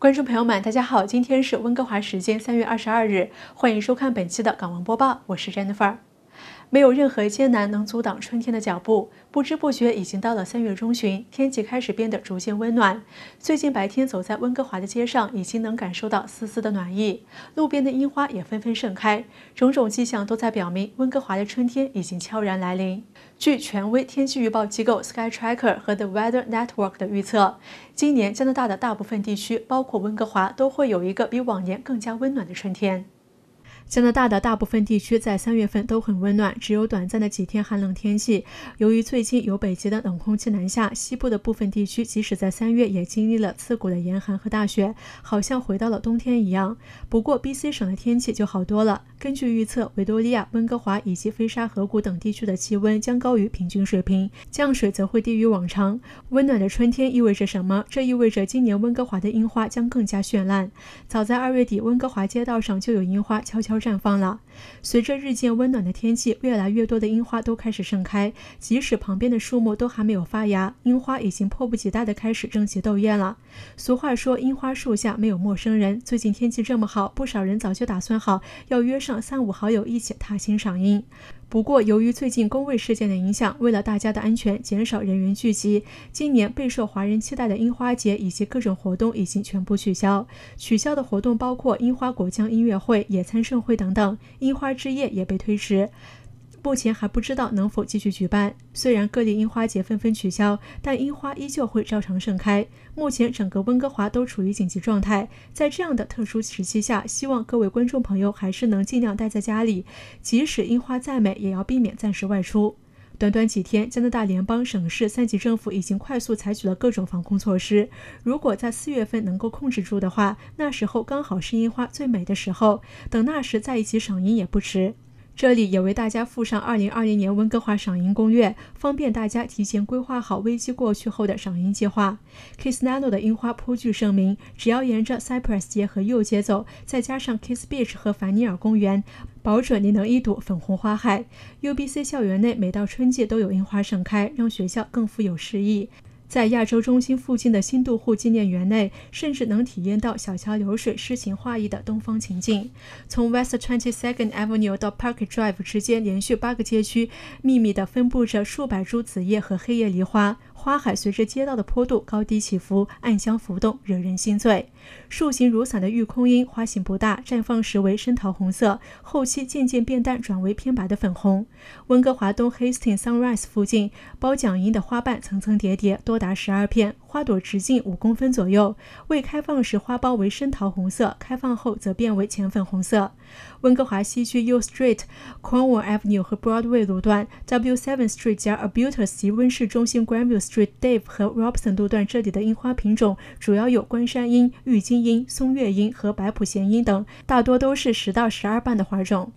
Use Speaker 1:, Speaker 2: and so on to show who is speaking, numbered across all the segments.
Speaker 1: 观众朋友们，大家好，今天是温哥华时间3月22日，欢迎收看本期的港闻播报，我是 Jennifer。没有任何艰难能阻挡春天的脚步，不知不觉已经到了3月中旬，天气开始变得逐渐温暖。最近白天走在温哥华的街上，已经能感受到丝丝的暖意，路边的樱花也纷纷盛开，种种迹象都在表明温哥华的春天已经悄然来临。据权威天气预报机构 Skytracker 和 The Weather Network 的预测，今年加拿大的大部分地区，包括温哥华，都会有一个比往年更加温暖的春天。加拿大的大部分地区在3月份都很温暖，只有短暂的几天寒冷天气。由于最近有北极的冷空气南下，西部的部分地区即使在3月也经历了刺骨的严寒和大雪，好像回到了冬天一样。不过 BC 省的天气就好多了。根据预测，维多利亚、温哥华以及菲沙河谷等地区的气温将高于平均水平，降水则会低于往常。温暖的春天意味着什么？这意味着今年温哥华的樱花将更加绚烂。早在2月底，温哥华街道上就有樱花悄悄绽放了。随着日渐温暖的天气，越来越多的樱花都开始盛开，即使旁边的树木都还没有发芽，樱花已经迫不及待地开始争奇斗艳了。俗话说，樱花树下没有陌生人。最近天气这么好，不少人早就打算好要约上3、5好友一起踏青赏樱。不过，由于最近公卫事件的影响，为了大家的安全，减少人员聚集，今年备受华人期待的樱花节以及各种活动已经全部取消。取消的活动包括樱花果酱音乐会、野餐盛会等等，樱花之夜也被推迟。目前还不知道能否继续举办。虽然各地樱花节纷纷取消，但樱花依旧会照常盛开。目前整个温哥华都处于紧急状态，在这样的特殊时期下，希望各位观众朋友还是能尽量待在家里，即使樱花再美，也要避免暂时外出。短短几天，加拿大联邦、省市3级政府已经快速采取了各种防控措施。如果在4月份能够控制住的话，那时候刚好是樱花最美的时候，等那时在一起赏樱也不迟。这里也为大家附上2020年温哥华赏樱攻略，方便大家提前规划好危机过去后的赏樱计划。Kisnano 的樱花颇具盛名，只要沿着 Cypress 街和右街走，再加上 Kiss Beach 和凡尼尔公园，保准你能一睹粉红花海。UBC 校园内每到春季都有樱花盛开，让学校更富有诗意。在亚洲中心附近的新渡户纪念园内，甚至能体验到小桥流水、诗情画意的东方情境。从 West 22nd Avenue 到 Park Drive 之间，连续8个街区密密地分布着数百株紫叶和黑叶梨花，花海随着街道的坡度高低起伏，暗香浮动，惹人心醉。树形如伞的玉空樱花型不大，绽放时为深桃红色，后期渐渐变淡，转为偏白的粉红。温哥华东 Hastings Sunrise 附近，褒奖樱的花瓣层层叠叠，多达12片，花朵直径5公分左右。未开放时花苞为深桃红色，开放后则变为浅粉红色。温哥华西区 U Street、Cornwall Avenue 和 Broadway 路段、W7 Street 加 Arbutus 及温室中心 Granville Street、Dave 和 Robson 路段，这里的樱花品种主要有关山樱、郁金樱、松月樱和白浦咸樱等，大多都是10到12瓣的花种。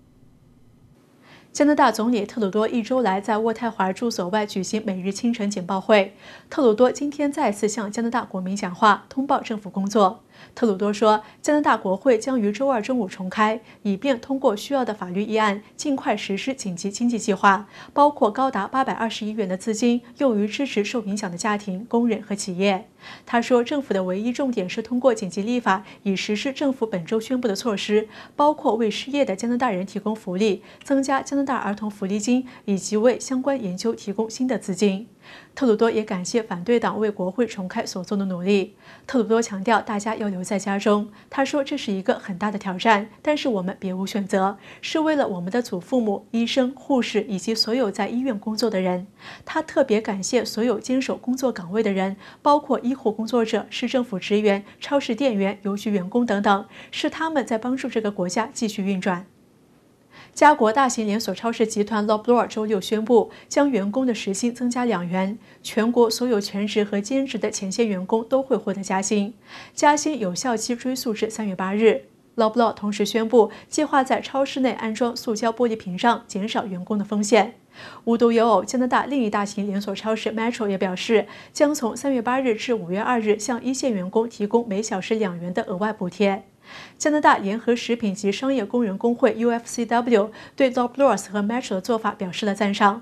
Speaker 1: 加拿大总理特鲁多1周来在渥太华住所外举行每日清晨简报会。特鲁多今天再次向加拿大国民讲话，通报政府工作。特鲁多说，加拿大国会将于周2中午重开，以便通过需要的法律议案，尽快实施紧急经济计划，包括高达820亿元的资金，用于支持受影响的家庭、工人和企业。他说，政府的唯一重点是通过紧急立法，以实施政府本周宣布的措施，包括为失业的加拿大人提供福利，增加加拿大儿童福利金，以及为相关研究提供新的资金。特鲁多也感谢反对党为国会重开所做的努力。特鲁多强调，大家要留在家中。他说，这是一个很大的挑战，但是我们别无选择，是为了我们的祖父母、医生、护士以及所有在医院工作的人。他特别感谢所有坚守工作岗位的人，包括医护工作者、市政府职员、超市店员、邮局员工等等，是他们在帮助这个国家继续运转。加国大型连锁超市集团 Loblaw 周6宣布，将员工的时薪增加2元，全国所有全职和兼职的前线员工都会获得加薪，加薪有效期追溯至3月8日。Loblaw 同时宣布，计划在超市内安装塑胶玻璃屏障，减少员工的风险。无独有偶，加拿大另一大型连锁超市 Metro 也表示，将从3月8日至5月2日向一线员工提供每小时2元的额外补贴。加拿大联合食品及商业工人工会 UFCW 对 Loblaws 和 Metro 的做法表示了赞赏。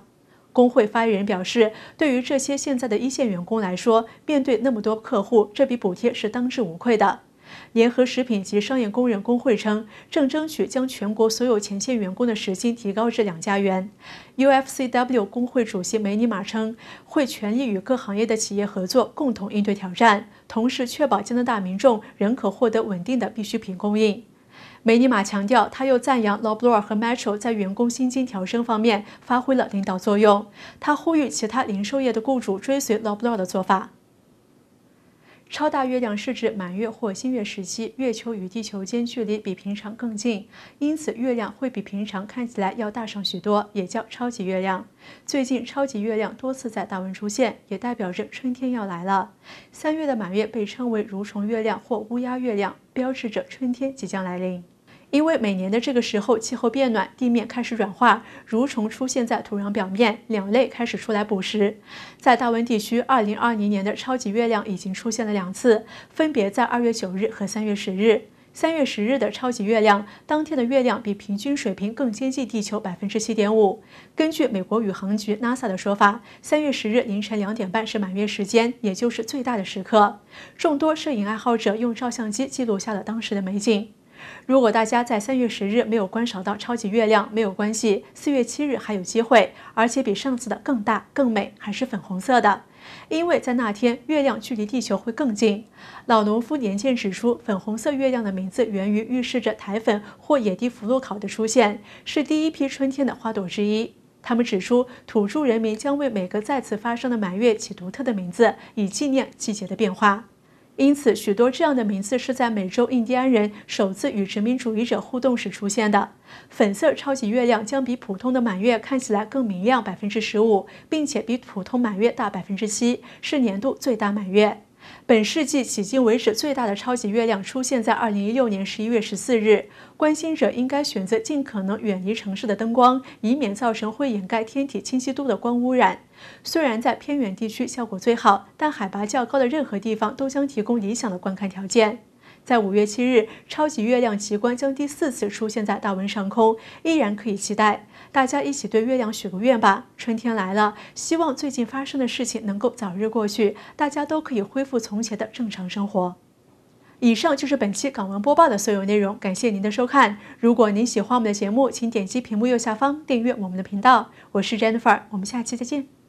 Speaker 1: 工会发言人表示，对于这些现在的一线员工来说，面对那么多客户，这笔补贴是当之无愧的。联合食品及商业工人工会称，正争取将全国所有前线员工的时薪提高至2+元。UFCW 工会主席梅尼玛称，会全力与各行业的企业合作，共同应对挑战，同时确保加拿大民众仍可获得稳定的必需品供应。梅尼玛强调，他又赞扬 Loblaw 和 Metro 在员工薪金调升方面发挥了领导作用。他呼吁其他零售业的雇主追随 Loblaw 的做法。超大月亮是指满月或新月时期，月球与地球间距离比平常更近，因此月亮会比平常看起来要大上许多，也叫超级月亮。最近超级月亮多次在大温出现，也代表着春天要来了。3月的满月被称为蠕虫月亮或乌鸦月亮，标志着春天即将来临。因为每年的这个时候气候变暖，地面开始软化，蠕虫出现在土壤表面，鸟类开始出来捕食。在大温地区，2020年的超级月亮已经出现了2次，分别在2月9日和3月10日。3月10日的超级月亮，当天的月亮比平均水平更接近地球7.5%。根据美国宇航局 NASA 的说法，3月10日凌晨2点半是满月时间，也就是最大的时刻。众多摄影爱好者用照相机记录下了当时的美景。如果大家在3月10日没有观赏到超级月亮，没有关系，4月7日还有机会，而且比上次的更大、更美，还是粉红色的。因为在那天，月亮距离地球会更近。老农夫年鉴指出，粉红色月亮的名字源于预示着苔粉或野地福禄考的出现，是第一批春天的花朵之一。他们指出，土著人民将为每个再次发生的满月起独特的名字，以纪念季节的变化。因此，许多这样的名字是在美洲印第安人首次与殖民主义者互动时出现的。粉色超级月亮将比普通的满月看起来更明亮15%，并且比普通满月大7%，是年度最大满月。本世纪迄今为止最大的超级月亮出现在2016年11月14日。观星者应该选择尽可能远离城市的灯光，以免造成会掩盖天体清晰度的光污染。虽然在偏远地区效果最好，但海拔较高的任何地方都将提供理想的观看条件。在5月7日，超级月亮极光将第4次出现在大温上空，依然可以期待。大家一起对月亮许个愿吧，春天来了，希望最近发生的事情能够早日过去，大家都可以恢复从前的正常生活。以上就是本期港闻播报的所有内容，感谢您的收看。如果您喜欢我们的节目，请点击屏幕右下方订阅我们的频道。我是 Jennifer， 我们下期再见。